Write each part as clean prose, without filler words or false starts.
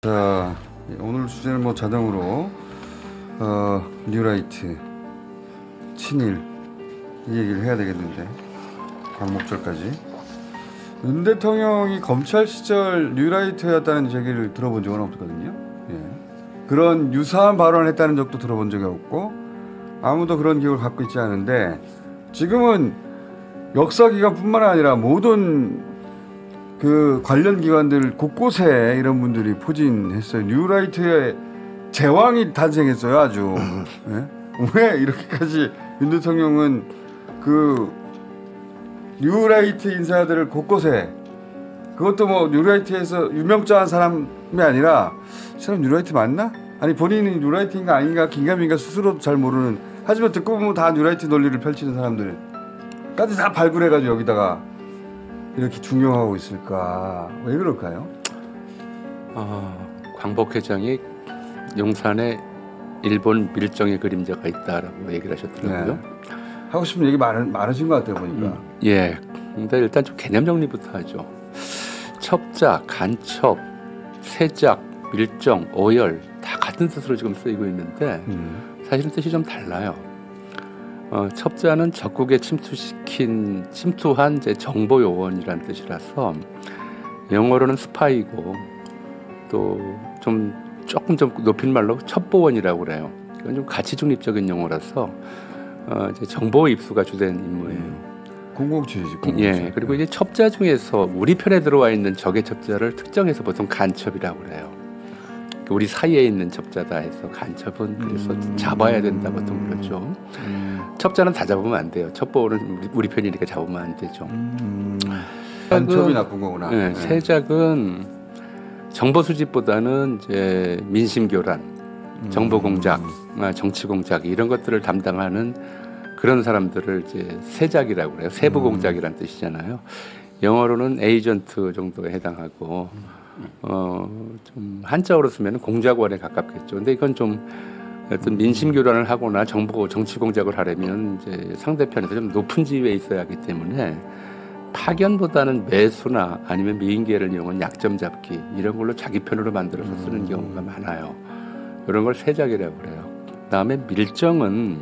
자, 오늘 주제는 뭐 자동으로 뉴라이트, 친일 이 얘기를 해야 되겠는데 광목절까지. 윤 대통령이 검찰 시절 뉴라이트였다는 얘기를 들어본 적은 없거든요. 예. 그런 유사한 발언을 했다는 적도 들어본 적이 없고 아무도 그런 기억을 갖고 있지 않은데 지금은 역사기관뿐만 아니라 모든 그 관련 기관들 곳곳에 이런 분들이 포진했어요. 뉴라이트의 제왕이 탄생했어요, 아주. 네? 왜 이렇게까지 윤 대통령은 그 뉴라이트 인사들을 곳곳에, 그것도 뭐 뉴라이트에서 유명자한 사람이 아니라 이 사람 뉴라이트 맞나? 아니 본인이 뉴라이트인가 아닌가 긴가민가 스스로도 잘 모르는, 하지만 듣고 보면 다 뉴라이트 논리를 펼치는 사람들까지 다 발굴해가지고 여기다가 이렇게 중용하고 있을까? 왜 그럴까요? 광복 회장이 용산에 일본 밀정의 그림자가 있다라고 얘기를 하셨더라고요. 네. 하고 싶은 얘기 많으신 것 같아요, 보니까. 예. 근데 일단 좀 개념 정리부터 하죠. 첩자, 간첩, 세작, 밀정, 오열 다 같은 뜻으로 지금 쓰이고 있는데 사실은 뜻이 좀 달라요. 첩자는 적국에 침투한 이제 정보 요원이라는 뜻이라서 영어로는 스파이고 또 조금 높임말로 첩보원이라고 그래요. 이건 좀 가치 중립적인 용어라서 이제 정보 입수가 주된 임무예요. 공공주의지. 예. 그리고 이제 첩자 중에서 우리 편에 들어와 있는 적의 첩자를 특정해서 보통 간첩이라고 그래요. 우리 사이에 있는 첩자다 해서 간첩은 그래서 잡아야 된다 보통 그러죠. 첩자는 다 잡으면 안 돼요. 첩보는 우리 편이니까 잡으면 안 되죠. 간첩이 나쁜 거구나. 네, 네. 세작은 정보 수집보다는 이제 민심 교란, 정보 공작, 정치 공작 이런 것들을 담당하는 그런 사람들을 이제 세작이라고 그래요. 세부 공작이라는 뜻이잖아요. 영어로는 에이전트 정도에 해당하고 좀 한자어로 쓰면 공작원에 가깝겠죠. 근데 이건 좀 어떤 민심 교란을 하거나 정치 공작을 하려면 이제 상대편에서 좀 높은 지위에 있어야 하기 때문에 파견보다는 매수나 아니면 미인계를 이용한 약점 잡기 이런 걸로 자기 편으로 만들어서 쓰는 경우가 많아요. 이런 걸 세작이라고 그래요. 그다음에 밀정은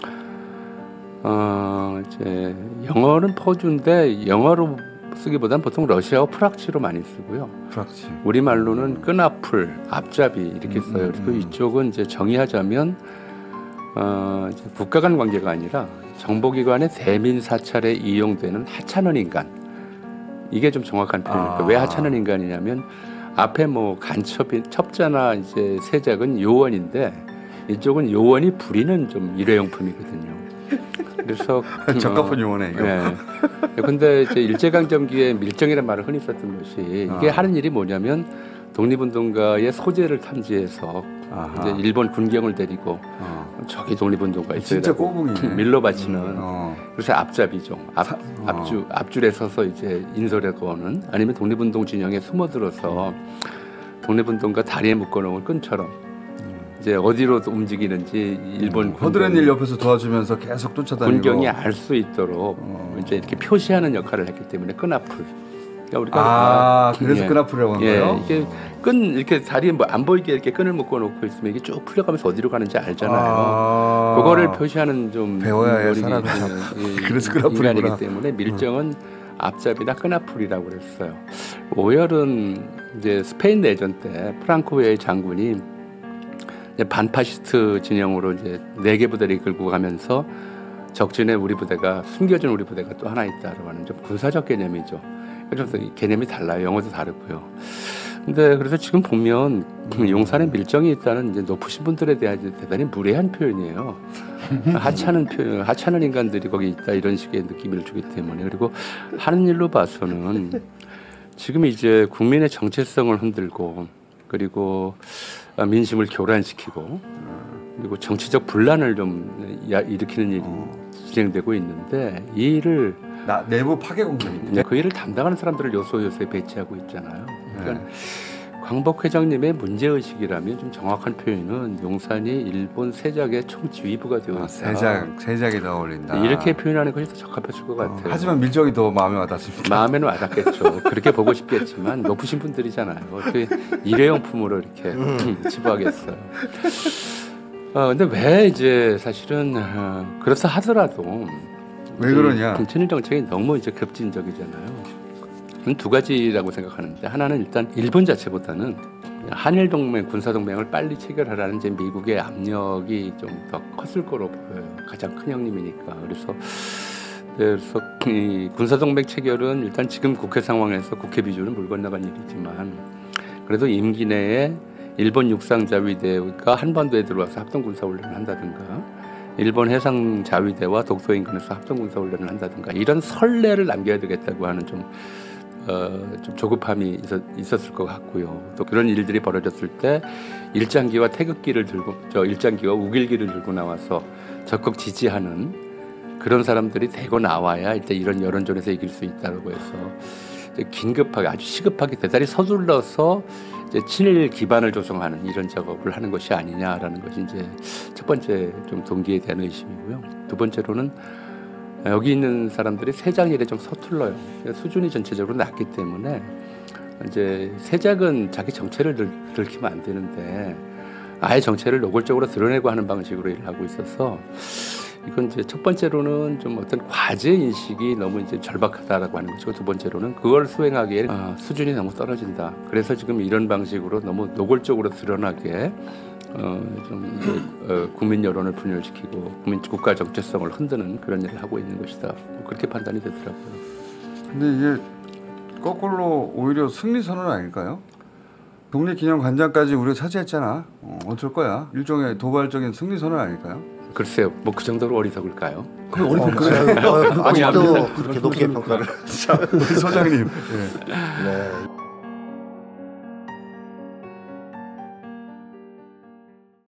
이제 영어는 퍼주인데 영어로 쓰기보다는 보통 러시아어 프락치로 많이 쓰고요. 프락치. 우리말로는 끈앞을, 앞잡이 이렇게 써요. 그리고 이쪽은 이제 정의하자면 이제 국가 간 관계가 아니라 정보기관의 대민 사찰에 이용되는 하찮은 인간. 이게 좀 정확한 표현입니다. 왜 하찮은 인간이냐면 앞에 뭐 첩자나 이제 세작은 요원인데 이쪽은 요원이 부리는 좀 일회용품이거든요. 그래서 적합한 용어네 이거. 네. 근데 이제 일제강점기에 밀정이라는 말을 흔히 썼던 것이 이게 하는 일이 뭐냐면 독립운동가의 소재를 탐지해서 이제 일본 군경을 데리고 저기 독립운동가 있어요. 진짜 꼬붕이네. 밀로 바치는. 그래서 앞잡이죠. 앞줄에 서서 이제 인솔에 거는 아니면 독립운동 진영에 숨어들어서 독립운동가 다리에 묶어놓은 끈처럼. 이제 어디로 움직이는지 일본 허드렛 일 옆에서 도와주면서 계속 쫓아다니고 군경이 알 수 있도록 이제 이렇게 표시하는 역할을 했기 때문에 끈앞을. 그러니까 우리가 그래서 끈앞이라고 한 거예요? 이게 끈 이렇게 다리에 안 보이게 이렇게 끈을 묶어 놓고 있으면 이게 쭉 풀려가면서 어디로 가는지 알잖아요. 그거를 표시하는 좀 배워야 해 사람이. 그래서 끈앞이구나. 인간이기 때문에 밀정은 앞잡이나 끈앞풀이라고 그랬어요. 오열은 이제 스페인 내전 때 프랑코의 장군이 반파시스트 진영으로 이제 4개 부대를 이끌고 가면서 적진에 우리 부대가 숨겨진 우리 부대가 또 하나 있다라고 하는 좀 군사적 개념이죠. 그래서 개념이 달라요. 영어도 다르고요. 근데 그래서 지금 보면 용산에 밀정이 있다는 이제 높으신 분들에 대한 대단히 무례한 표현이에요. 하찮은 인간들이 거기 있다 이런 식의 느낌을 주기 때문에. 그리고 하는 일로 봐서는 지금 이제 국민의 정체성을 흔들고 그리고 민심을 교란시키고 그리고 정치적 분란을 좀 일으키는 일이 진행되고 있는데 이 일을 내부 파괴 공작인데 그 일을 담당하는 사람들을 요소요소에 배치하고 있잖아요. 그러니까 광복 회장님의 문제의식이라면 좀 정확한 표현은 용산이 일본 세작의 총지휘부가 되어 있다. 세작이 더 어울린다. 이렇게 표현하는 것이 더 적합했을 것 같아요. 하지만 밀정이 더 마음에 와닿습니다. 마음에는 와닿겠죠. 그렇게 보고 싶겠지만 높으신 분들이잖아요. 어떻게 일회용품으로 이렇게 치부하겠어요. 근데 왜 이제 사실은 그렇다 하더라도 왜 그러냐? 친일 정책이 너무 이제 급진적이잖아요. 두 가지라고 생각하는데 하나는 일단 일본 자체보다는 한일 동맹, 군사 동맹을 빨리 체결하라는 이제 미국의 압력이 좀 더 컸을 거로 보여요. 가장 큰 형님이니까. 그래서 이 군사 동맹 체결은 일단 지금 국회 상황에서 국회 비준은 물 건너간 일이지만 그래도 임기 내에 일본 육상자위대가 한반도에 들어와서 합동군사훈련을 한다든가 일본 해상자위대와 독도 인근에서 합동군사훈련을 한다든가 이런 선례를 남겨야 되겠다고 하는 좀 조급함이 있었을 것 같고요. 또 그런 일들이 벌어졌을 때 일장기와 태극기를 들고 일장기와 우길기를 들고 나와서 적극 지지하는 그런 사람들이 대거 나와야 일단 이런 여론전에서 이길 수 있다고 해서 긴급하게 아주 시급하게 대단히 서둘러서 이제 친일 기반을 조성하는 이런 작업을 하는 것이 아니냐라는 것이 이제 첫 번째 좀 동기에 대한 의심이고요. 두 번째로는 여기 있는 사람들이 세작일에 좀 서툴러요. 수준이 전체적으로 낮기 때문에 이제 세작은 자기 정체를 들키면 안 되는데 아예 정체를 노골적으로 드러내고 하는 방식으로 일을 하고 있어서 이건 이제 첫 번째로는 좀 어떤 과제 인식이 너무 이제 절박하다라고 하는 것이고 두 번째로는 그걸 수행하기에 수준이 너무 떨어진다. 그래서 지금 이런 방식으로 너무 노골적으로 드러나게 국민 여론을 분열시키고 국가 정체성을 흔드는 그런 일을 하고 있는 것이다. 그렇게 판단이 되더라고요. 근데 이게 거꾸로 오히려 승리 선언 아닐까요? 독립기념관장까지 우리가 차지했잖아. 어쩔 거야? 일종의 도발적인 승리 선언 아닐까요? 글쎄요, 뭐 그 정도로 어리석을까요? 아직도 그렇게 높게 평가를. 우리 소장님. 네.